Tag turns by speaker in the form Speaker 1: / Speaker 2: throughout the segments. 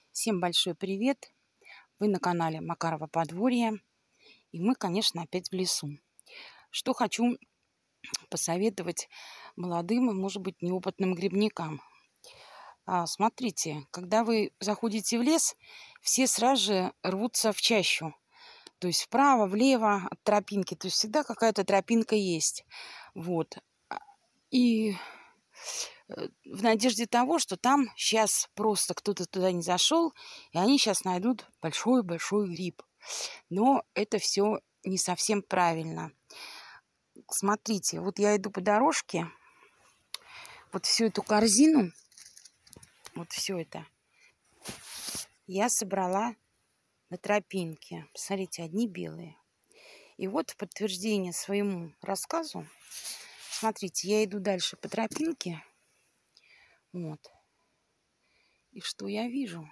Speaker 1: Всем большой привет! Вы на канале Макарова подворье. И мы, конечно, опять в лесу. Что хочу посоветовать молодым и, может быть, неопытным грибникам. Смотрите, когда вы заходите в лес, все сразу же рвутся в чащу. То есть вправо, влево от тропинки. То есть всегда какая-то тропинка есть. Вот. И в надежде того, что там сейчас просто кто-то туда не зашел, и они сейчас найдут большой-большой гриб. Но это все не совсем правильно. Смотрите, вот я иду по дорожке, вот всю эту корзину, вот все это я собрала на тропинке. Посмотрите, одни белые. И вот в подтверждение своему рассказу, смотрите, я иду дальше по тропинке. Вот. И что я вижу?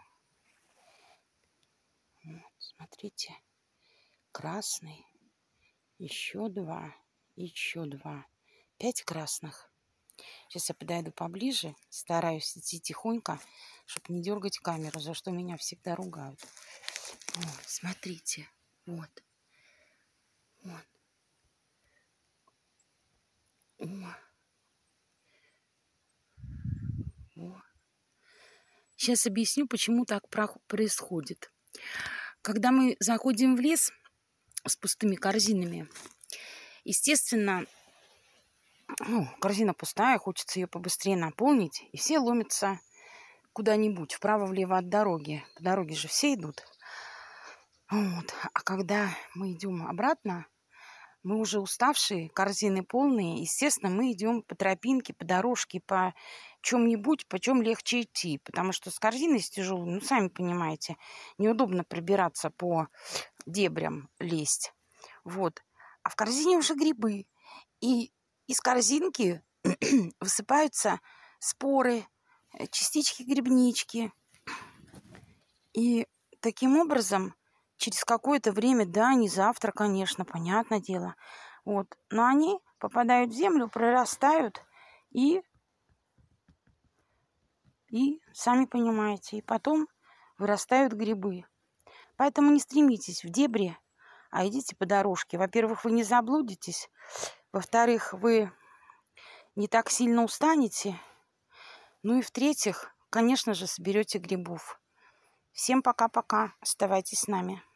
Speaker 1: Вот, смотрите, красный, еще два, еще два. 5 красных. Сейчас я подойду поближе, стараюсь идти тихонько, чтобы не дергать камеру, за что меня всегда ругают. Вот, смотрите, вот. Вот. О. О. Сейчас объясню, почему так происходит. Когда мы заходим в лес с пустыми корзинами, естественно, корзина пустая, хочется ее побыстрее наполнить, и все ломятся куда-нибудь, вправо-влево от дороги. По дороге же все идут. Вот. А когда мы идем обратно, мы уже уставшие, корзины полные. Естественно, мы идем по тропинке, по дорожке, по чем-нибудь, по чем легче идти. Потому что с корзиной с тяжелой, ну, сами понимаете, неудобно пробираться по дебрям, лезть. Вот. А в корзине уже грибы. И из корзинки высыпаются споры, частички грибнички. И таким образом через какое-то время, да, не завтра, конечно, понятное дело, вот, но они попадают в землю, прорастают и сами понимаете, и потом вырастают грибы. Поэтому не стремитесь в дебри, а идите по дорожке. Во-первых, вы не заблудитесь, во-вторых, вы не так сильно устанете, ну и в-третьих, конечно же, соберете грибов. Всем пока-пока, оставайтесь с нами.